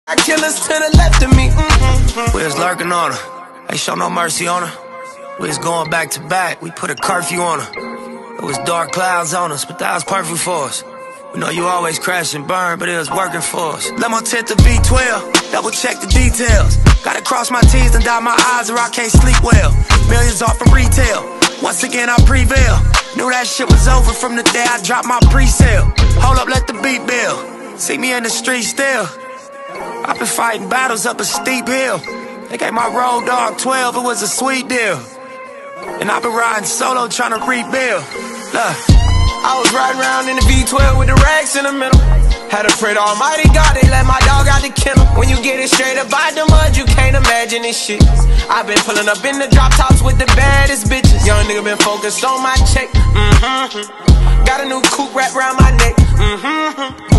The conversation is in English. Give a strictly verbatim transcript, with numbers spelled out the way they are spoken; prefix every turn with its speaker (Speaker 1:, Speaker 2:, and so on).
Speaker 1: Got killers to the left of me. Mm-hmm.
Speaker 2: We was lurking on her, ain't show no mercy on her. We was going back to back, we put a curfew on her. It was dark clouds on us, but that was perfect for us. We know you always crash and burn, but it was working for us. Let my tent to V twelve, double check the details. Gotta cross my T's and dot my I's or I can't sleep well. Millions off from retail, once again I prevail. Knew that shit was over from the day I dropped my pre-sale. Hold up, let the beat build, see me in the street still. I've been fighting battles up a steep hill. They gave my road dog twelve, it was a sweet deal. And I've been riding solo trying to rebuild. Look,
Speaker 1: I was riding around in the V twelve with the racks in the middle. Had to pray to Almighty God, they let my dog out the kennel. When you get it straight up out the mud, you can't imagine this shit. I've been pulling up in the drop tops with the baddest bitches. Young nigga been focused on my check. Mm-hmm. Got a new coupe wrapped around my neck. Mm-hmm.